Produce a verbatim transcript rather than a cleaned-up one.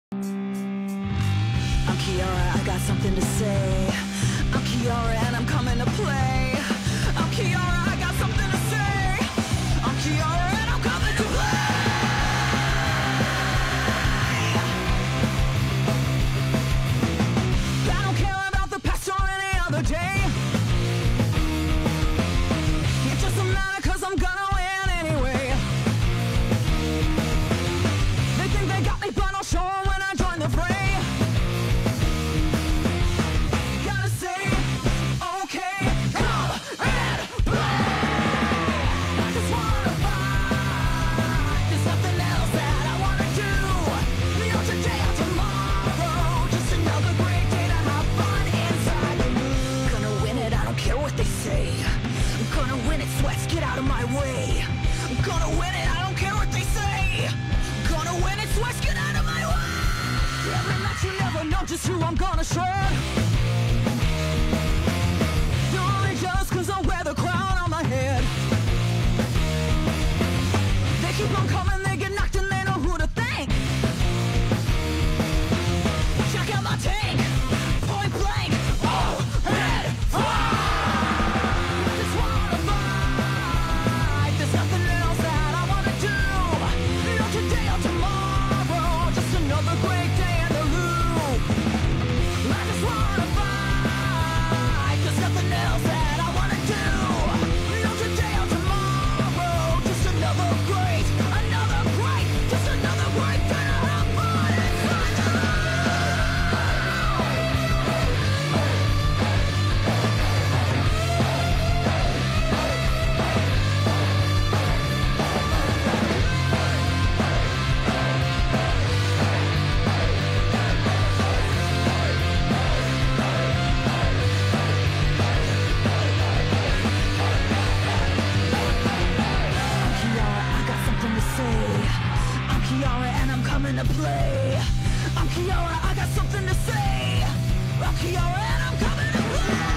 I'm Kiara, I got something to say. I'm Kiara and I'm coming to play. I'm Kiara, I got something to say. I'm Kiara and I'm coming to play. I don't care about the past or any other day. It doesn't matter cause I'm gonna win anyway. They think they got me but I'll show 'em when I join the fray. Get out of my way. I'm gonna win it, I don't care what they say. Gonna win it, Sweats, get out of my way. Every match you never know just who I'm gonna shred. You're only just cause I wear the crown on my head. They keep on coming, they get knocked and they know who to thank. Check out my tank, point blank, all red fire. To play. I'm Kiara, I got something to say. I'm Kiara and I'm coming to play.